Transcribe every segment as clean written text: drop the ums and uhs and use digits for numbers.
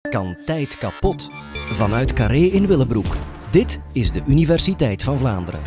Kan tijd kapot? Vanuit Carré in Willebroek. Dit is de Universiteit van Vlaanderen.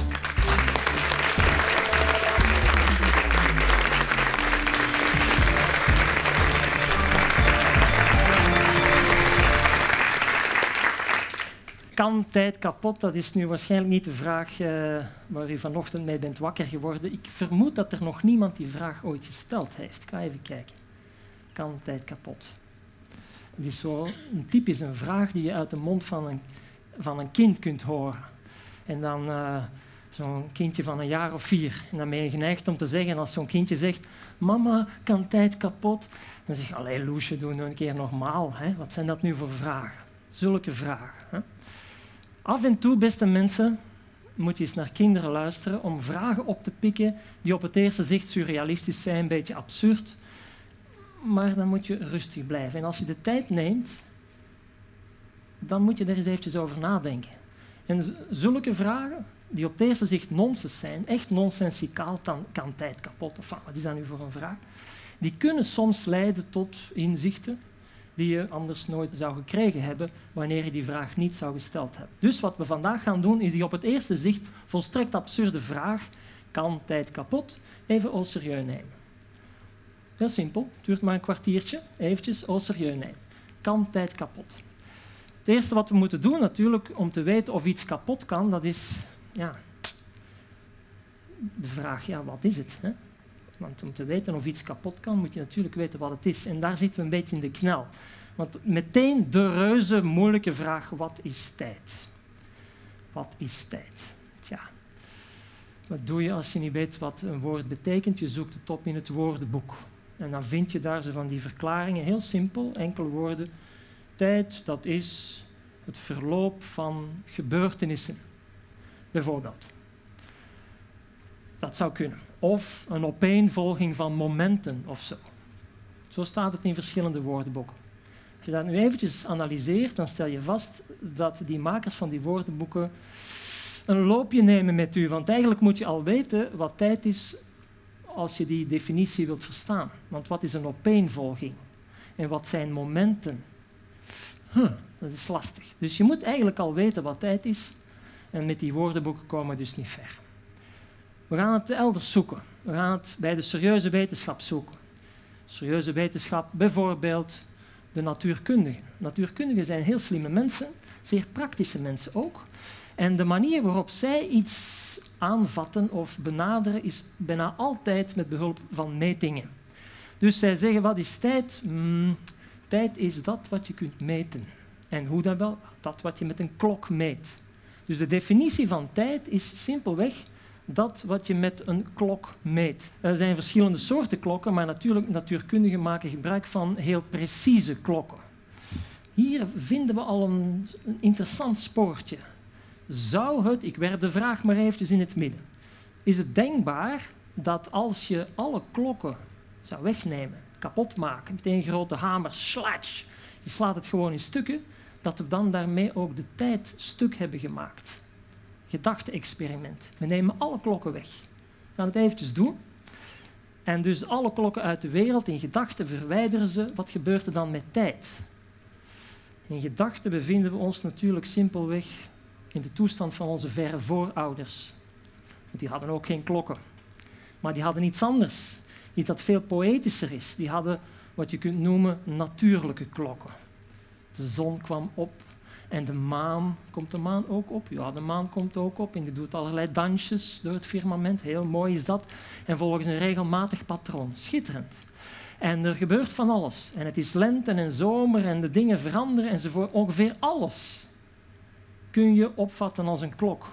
Kan tijd kapot? Dat is nu waarschijnlijk niet de vraag waar u vanochtend mee bent wakker geworden. Ik vermoed dat er nog niemand die vraag ooit gesteld heeft. Ik ga even kijken. Kan tijd kapot? Het is zo een typische vraag die je uit de mond van een kind kunt horen. En dan zo'n kindje van 1 jaar of 4. En dan ben je geneigd om te zeggen, als zo'n kindje zegt, mama, kan tijd kapot? Dan zeg je, allee Loesje, doe nou een keer normaal. Hè? Wat zijn dat nu voor vragen? Zulke vragen. Hè? Af en toe, beste mensen, moet je eens naar kinderen luisteren om vragen op te pikken die op het eerste zicht surrealistisch zijn, een beetje absurd. Maar dan moet je rustig blijven. En als je de tijd neemt, dan moet je er eens eventjes over nadenken. En zulke vragen, die op het eerste zicht nonsens zijn, echt nonsensicaal, kan tijd kapot, of wat is dat nu voor een vraag, die kunnen soms leiden tot inzichten die je anders nooit zou gekregen hebben wanneer je die vraag niet zou gesteld hebben. Dus wat we vandaag gaan doen, is die op het eerste zicht volstrekt absurde vraag, kan tijd kapot, even au sérieux nemen. Heel simpel, het duurt maar een kwartiertje, eventjes au sérieux nemen. Kan tijd kapot? Het eerste wat we moeten doen natuurlijk, om te weten of iets kapot kan, dat is de vraag, wat is het? Hè? Want om te weten of iets kapot kan, moet je natuurlijk weten wat het is. En daar zitten we een beetje in de knel. Want meteen de reuze moeilijke vraag, wat is tijd? Wat is tijd? Tja, wat doe je als je niet weet wat een woord betekent? Je zoekt het op in het woordenboek. En dan vind je daar zo van die verklaringen, heel simpel, enkele woorden. Tijd, dat is het verloop van gebeurtenissen, bijvoorbeeld. Dat zou kunnen. Of een opeenvolging van momenten of zo. Zo staat het in verschillende woordenboeken. Als je dat nu eventjes analyseert, dan stel je vast dat die makers van die woordenboeken een loopje nemen met u. Want eigenlijk moet je al weten wat tijd is als je die definitie wilt verstaan. Want wat is een opeenvolging? En wat zijn momenten? Dat is lastig. Dus je moet eigenlijk al weten wat tijd is. En met die woordenboeken komen we dus niet ver. We gaan het elders zoeken. We gaan het bij de serieuze wetenschap zoeken. Serieuze wetenschap, bijvoorbeeld de natuurkundigen. Natuurkundigen zijn heel slimme mensen, zeer praktische mensen ook. En de manier waarop zij iets aanvatten of benaderen is bijna altijd met behulp van metingen. Dus zij zeggen, wat is tijd? Tijd is dat wat je kunt meten. En hoe dan wel? Dat wat je met een klok meet. Dus de definitie van tijd is simpelweg dat wat je met een klok meet. Er zijn verschillende soorten klokken, maar natuurlijk natuurkundigen maken gebruik van heel precieze klokken. Hier vinden we al een interessant spoortje. Zou het, ik werp de vraag maar eventjes in het midden, is het denkbaar dat als je alle klokken zou wegnemen, kapot maken, met één grote hamer, slash, je slaat het gewoon in stukken, dat we dan daarmee ook de tijd stuk hebben gemaakt? Gedachte-experiment. We nemen alle klokken weg. We gaan het eventjes doen. En dus alle klokken uit de wereld in gedachten verwijderen ze. Wat gebeurt er dan met tijd? In gedachten bevinden we ons natuurlijk simpelweg in de toestand van onze verre voorouders. Want die hadden ook geen klokken. Maar die hadden iets anders. Iets dat veel poëtischer is. Die hadden wat je kunt noemen natuurlijke klokken. De zon kwam op. En de maan, komt de maan ook op? Ja, de maan komt ook op en die doet allerlei dansjes door het firmament. Heel mooi is dat. En volgens een regelmatig patroon. Schitterend. En er gebeurt van alles. En het is lente en zomer en de dingen veranderen enzovoort. Ongeveer alles kun je opvatten als een klok.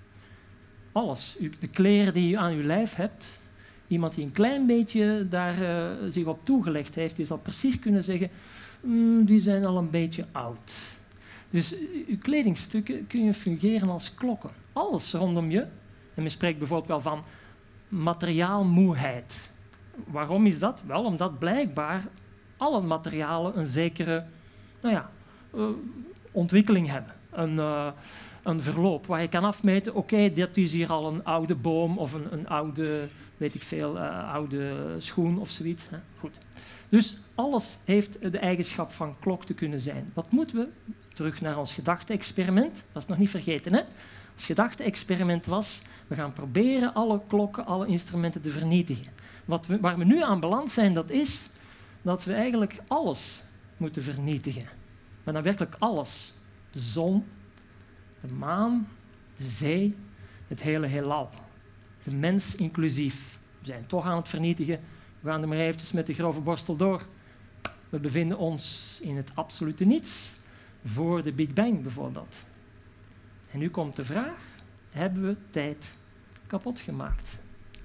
Alles. De kleren die je aan je lijf hebt. Iemand die een klein beetje daar zich op toegelegd heeft, die zal precies kunnen zeggen, die zijn al een beetje oud. Dus je kledingstukken kun je fungeren als klokken. Alles rondom je. En men spreekt bijvoorbeeld wel van materiaalmoeheid. Waarom is dat? Wel, omdat blijkbaar alle materialen een zekere ontwikkeling hebben. een verloop waar je kan afmeten, oké, dit is hier al een oude boom of een oude, weet ik veel, oude schoen of zoiets. Hè? Goed. Dus alles heeft de eigenschap van klok te kunnen zijn. Wat moeten we? Terug naar ons gedachte-experiment. Dat is nog niet vergeten, hè? Het gedachte-experiment was, we gaan proberen alle klokken, alle instrumenten te vernietigen. Waar we nu aan beland zijn, dat is dat we eigenlijk alles moeten vernietigen. Maar dan werkelijk alles. De zon, de maan, de zee, het hele heelal. De mens inclusief. We zijn toch aan het vernietigen. We gaan er maar eventjes met de grove borstel door. We bevinden ons in het absolute niets. Voor de Big Bang bijvoorbeeld. En nu komt de vraag, hebben we tijd kapot gemaakt?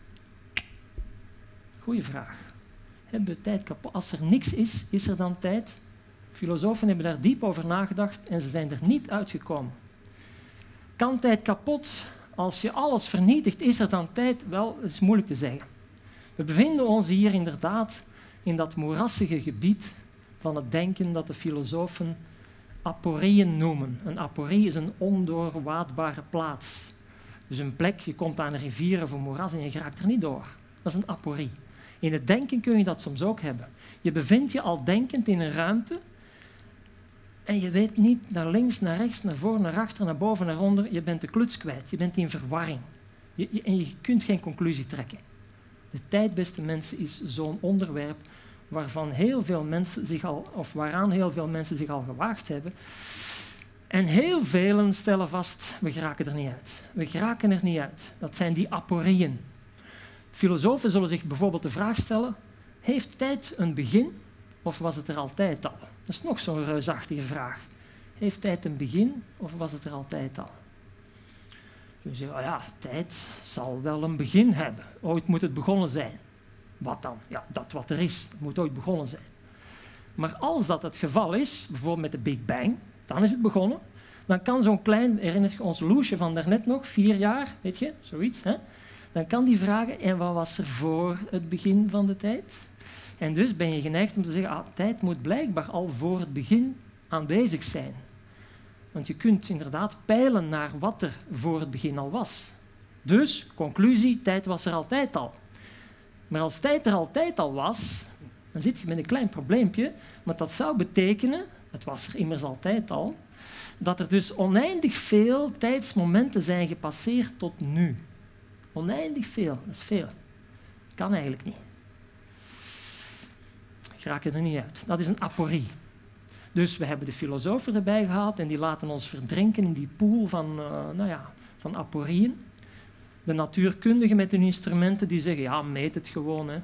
Goeie vraag. Hebben we tijd kapot? Als er niks is, is er dan tijd? Filosofen hebben daar diep over nagedacht en ze zijn er niet uitgekomen. Kan tijd kapot? Als je alles vernietigt, is er dan tijd? Wel, dat is moeilijk te zeggen. We bevinden ons hier inderdaad in dat moerassige gebied van het denken dat de filosofen aporieën noemen. Een aporie is een ondoorwaadbare plaats. Dus een plek, je komt aan een rivier of een moeras en je raakt er niet door. Dat is een aporie. In het denken kun je dat soms ook hebben. Je bevindt je al denkend in een ruimte en je weet niet naar links, naar rechts, naar voor, naar achter, naar boven, naar onder. Je bent de kluts kwijt, je bent in verwarring. En je kunt geen conclusie trekken. De tijd, beste mensen, is zo'n onderwerp waaraan heel veel mensen zich al gewaagd hebben. En heel velen stellen vast, we geraken er niet uit. We geraken er niet uit. Dat zijn die aporieën. Filosofen zullen zich bijvoorbeeld de vraag stellen, heeft tijd een begin of was het er altijd al? Dat is nog zo'n reusachtige vraag. Heeft tijd een begin of was het er altijd al? Je zegt, oh ja, tijd zal wel een begin hebben. Ooit moet het begonnen zijn. Wat dan? Ja, dat wat er is, dat moet ooit begonnen zijn. Maar als dat het geval is, bijvoorbeeld met de Big Bang, dan is het begonnen. Dan kan zo'n klein, herinner je ons Loesje van daarnet nog, 4 jaar, weet je, zoiets. Hè? Dan kan die vragen, en wat was er voor het begin van de tijd? En dus ben je geneigd om te zeggen, tijd moet blijkbaar al voor het begin aanwezig zijn. Want je kunt inderdaad peilen naar wat er voor het begin al was. Dus, conclusie, tijd was er altijd al. Maar als tijd er altijd al was, dan zit je met een klein probleempje, maar dat zou betekenen, het was er immers altijd al, dat er dus oneindig veel tijdsmomenten zijn gepasseerd tot nu. Oneindig veel, dat is veel. Kan eigenlijk niet. Ik raak er niet uit. Dat is een aporie. Dus we hebben de filosofen erbij gehaald en die laten ons verdrinken in die pool van aporieën. De natuurkundigen met hun instrumenten die zeggen, ja, meet het gewoon. Hè. En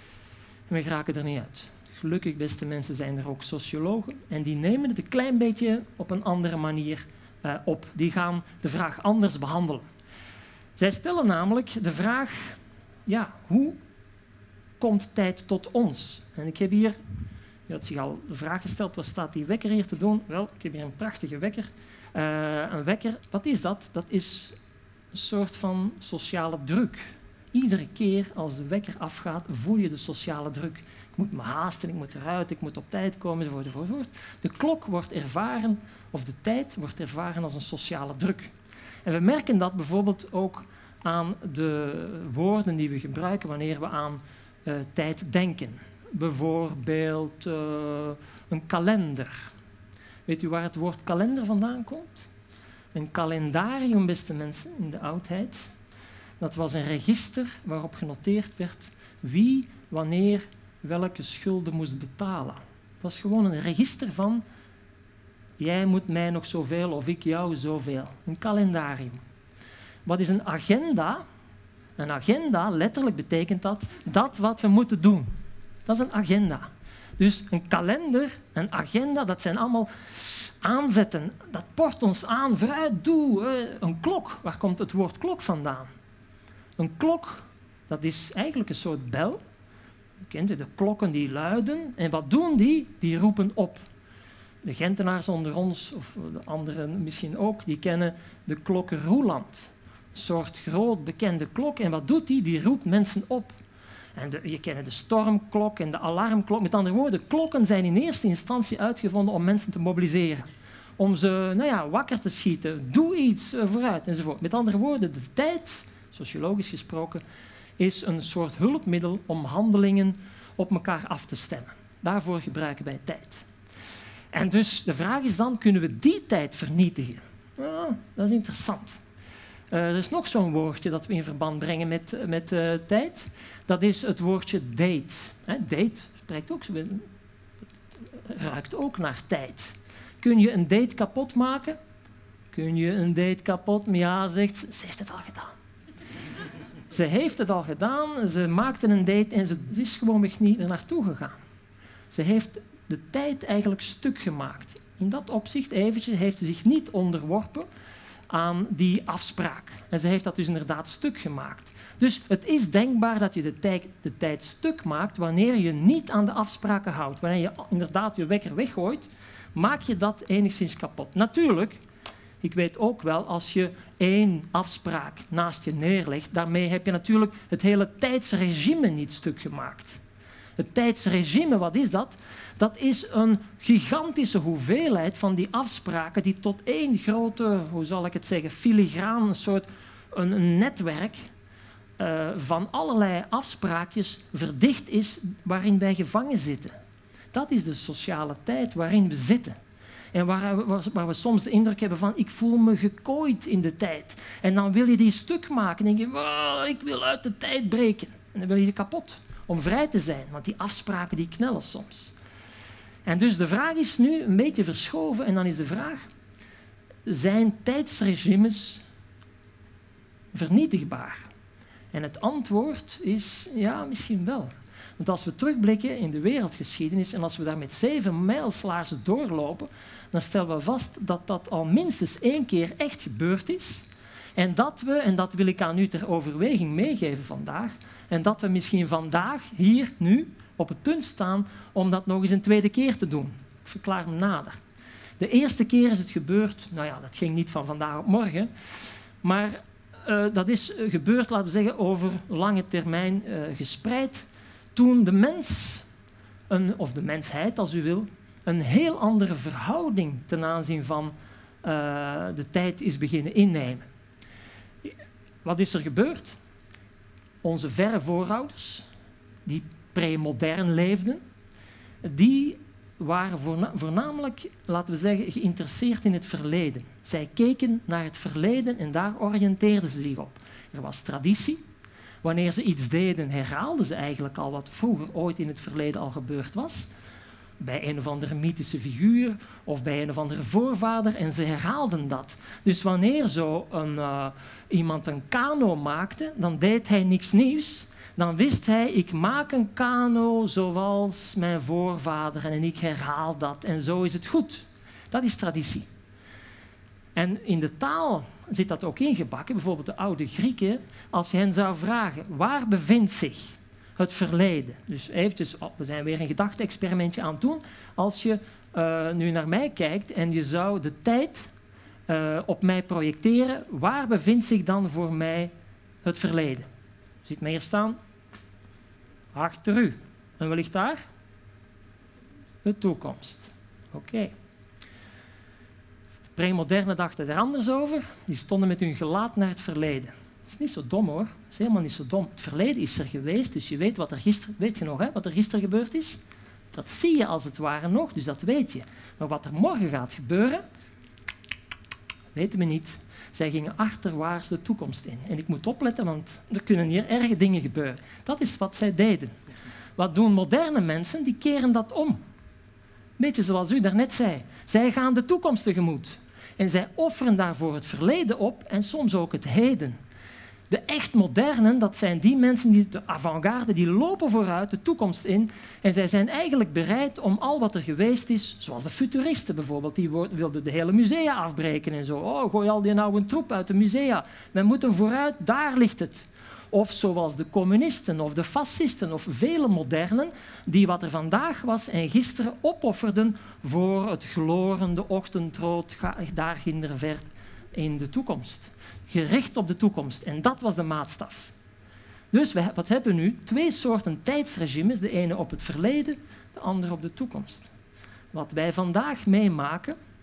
we geraken er niet uit. Gelukkig, beste mensen, zijn er ook sociologen en die nemen het een klein beetje op een andere manier op. Die gaan de vraag anders behandelen. Zij stellen namelijk de vraag, ja, hoe komt tijd tot ons? En ik heb hier, je had zich al de vraag gesteld, wat staat die wekker hier te doen? Wel, ik heb hier een prachtige wekker. Een wekker, wat is dat? Dat is een soort van sociale druk. Iedere keer als de wekker afgaat, voel je de sociale druk. Ik moet me haasten, ik moet eruit, ik moet op tijd komen, enzovoort. De klok wordt ervaren, of de tijd wordt ervaren als een sociale druk. En we merken dat bijvoorbeeld ook aan de woorden die we gebruiken wanneer we aan tijd denken. Bijvoorbeeld een kalender. Weet u waar het woord kalender vandaan komt? Een calendarium, beste mensen, in de oudheid. Dat was een register waarop genoteerd werd wie, wanneer, welke schulden moest betalen. Dat was gewoon een register van jij moet mij nog zoveel of ik jou zoveel. Een calendarium. Wat is een agenda? Een agenda, letterlijk betekent dat wat we moeten doen. Dat is een agenda. Dus een kalender, een agenda, dat zijn allemaal aanzetten. Dat port ons aan, vooruit, doe. Een klok, waar komt het woord klok vandaan? Een klok, dat is eigenlijk een soort bel. Je kent de klokken die luiden. En wat doen die? Die roepen op. De Gentenaars onder ons, of de anderen misschien ook, die kennen de klokken Roeland. Een soort groot bekende klok. En wat doet die? Die roept mensen op. En je kent de stormklok en de alarmklok. Met andere woorden, klokken zijn in eerste instantie uitgevonden om mensen te mobiliseren. om ze wakker te schieten. Doe iets vooruit, enzovoort. Met andere woorden, de tijd, sociologisch gesproken, is een soort hulpmiddel om handelingen op elkaar af te stemmen. Daarvoor gebruiken wij tijd. En dus de vraag is dan, kunnen we die tijd vernietigen? Dat is interessant. Er is nog zo'n woordje dat we in verband brengen met tijd. Dat is het woordje date. Date spreekt ook, ruikt ook naar tijd. Kun je een date kapot maken? Kun je een date kapot? Ja, zegt ze, ze heeft het al gedaan. Ze heeft het al gedaan, ze maakte een date en ze is gewoonweg niet er naartoe gegaan. Ze heeft de tijd eigenlijk stuk gemaakt. In dat opzicht eventjes heeft ze zich niet onderworpen aan die afspraak. En ze heeft dat dus inderdaad stuk gemaakt. Dus het is denkbaar dat je de tijd stuk maakt wanneer je niet aan de afspraken houdt. Wanneer je inderdaad je wekker weggooit, maak je dat enigszins kapot. Natuurlijk, ik weet ook wel, als je 1 afspraak naast je neerlegt, daarmee heb je natuurlijk het hele tijdsregime niet stuk gemaakt. Het tijdsregime, wat is dat? Dat is een gigantische hoeveelheid van die afspraken die tot 1 grote, hoe zal ik het zeggen, filigraan, een soort een netwerk van allerlei afspraakjes verdicht is waarin wij gevangen zitten. Dat is de sociale tijd waarin we zitten. En waar we soms de indruk hebben van, ik voel me gekooid in de tijd. En dan wil je die stuk maken en denk je, ik wil uit de tijd breken. En dan wil je die kapot, om vrij te zijn. Want die afspraken die knellen soms. En dus de vraag is nu een beetje verschoven. En dan is de vraag, zijn tijdsregimes vernietigbaar? En het antwoord is, ja, misschien wel. Want als we terugblikken in de wereldgeschiedenis en als we daar met 7 mijlslaarzen doorlopen, dan stellen we vast dat dat al minstens 1 keer echt gebeurd is. En dat wil ik aan u ter overweging meegeven vandaag, en dat we misschien vandaag, hier, nu, op het punt staan om dat nog eens een tweede keer te doen. Ik verklaar me nader. De eerste keer is het gebeurd, dat ging niet van vandaag op morgen, maar dat is gebeurd, laten we zeggen, over lange termijn gespreid, toen de mens, of de mensheid als u wil, een heel andere verhouding ten aanzien van de tijd is beginnen innemen. Wat is er gebeurd? Onze verre voorouders, die premodern leefden, die waren voornamelijk, laten we zeggen, geïnteresseerd in het verleden. Zij keken naar het verleden en daar oriënteerden ze zich op. Er was traditie. Wanneer ze iets deden, herhaalden ze eigenlijk al wat vroeger ooit in het verleden al gebeurd was. Bij een of andere mythische figuur of bij een of andere voorvader en ze herhaalden dat. Dus wanneer iemand een kano maakte, dan deed hij niks nieuws. Dan wist hij, ik maak een kano zoals mijn voorvader en ik herhaal dat en zo is het goed. Dat is traditie. En in de taal zit dat ook ingebakken. Bijvoorbeeld de oude Grieken, als je hen zou vragen, waar bevindt zich het verleden? Dus eventjes, we zijn weer een gedachte-experimentje aan het doen. Als je nu naar mij kijkt en je zou de tijd op mij projecteren, waar bevindt zich dan voor mij het verleden? U ziet mij hier staan, achter u. En wat ligt daar? De toekomst. Oké. De premoderne dachten er anders over. Die stonden met hun gelaat naar het verleden. Dat is niet zo dom hoor. Dat is helemaal niet zo dom. Het verleden is er geweest, dus je weet wat er gisteren... Weet je nog, hè, wat er gisteren gebeurd is? Dat zie je als het ware nog, dus dat weet je. Maar wat er morgen gaat gebeuren, weten we niet. Zij gingen achterwaarts de toekomst in. En ik moet opletten, want er kunnen hier erge dingen gebeuren. Dat is wat zij deden. Wat doen moderne mensen? Die keren dat om. Beetje zoals u daarnet zei. Zij gaan de toekomst tegemoet. En zij offeren daarvoor het verleden op en soms ook het heden. De echt modernen, dat zijn die mensen, de avant-garde, die lopen vooruit de toekomst in. En zij zijn eigenlijk bereid om al wat er geweest is, zoals de futuristen bijvoorbeeld, die wilden de hele musea afbreken en zo. Oh, gooi al die oude troep uit de musea. Wij moeten vooruit, daar ligt het. Of zoals de communisten of de fascisten of vele modernen, die wat er vandaag was en gisteren opofferden voor het glorende ochtendrood, daar ginder ver in de toekomst. Gericht op de toekomst. En dat was de maatstaf. Dus wat hebben we nu? 2 soorten tijdsregimes. De ene op het verleden, de andere op de toekomst. Wat wij vandaag meemaken,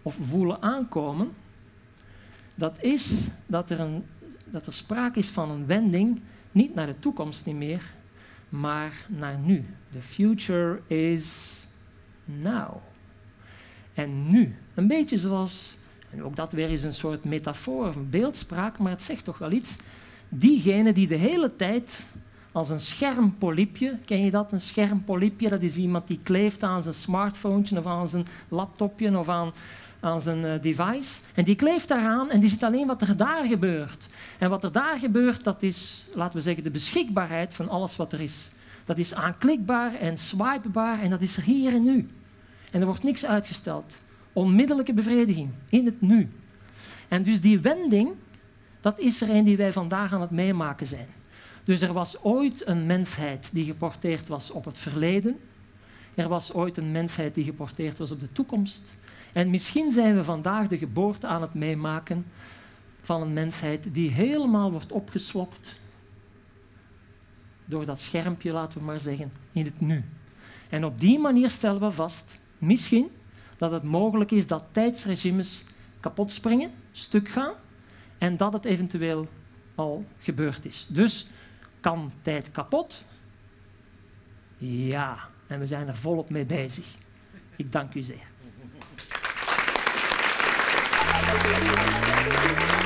of voelen aankomen, dat is dat er sprake is van een wending, niet naar de toekomst niet meer, maar naar nu. The future is now. En nu, een beetje zoals, en ook dat weer is een soort metafoor of een beeldspraak, maar het zegt toch wel iets. Diegene die de hele tijd als een schermpolypje, ken je dat? Een schermpolypje, dat is iemand die kleeft aan zijn smartphone of aan zijn laptopje of aan zijn device. En die kleeft daaraan en die ziet alleen wat er daar gebeurt. En wat er daar gebeurt, dat is, laten we zeggen, de beschikbaarheid van alles wat er is. Dat is aanklikbaar en swipebaar en dat is er hier en nu. En er wordt niks uitgesteld. Onmiddellijke bevrediging in het nu. En dus die wending, dat is er een die wij vandaag aan het meemaken zijn. Dus er was ooit een mensheid die geporteerd was op het verleden. Er was ooit een mensheid die geporteerd was op de toekomst. En misschien zijn we vandaag de geboorte aan het meemaken van een mensheid die helemaal wordt opgeslokt door dat schermpje, laten we maar zeggen, in het nu. En op die manier stellen we vast, misschien, dat het mogelijk is dat tijdsregimes kapot springen, stuk gaan, en dat het eventueel al gebeurd is. Dus kan tijd kapot? Ja, en we zijn er volop mee bezig. Ik dank u zeer.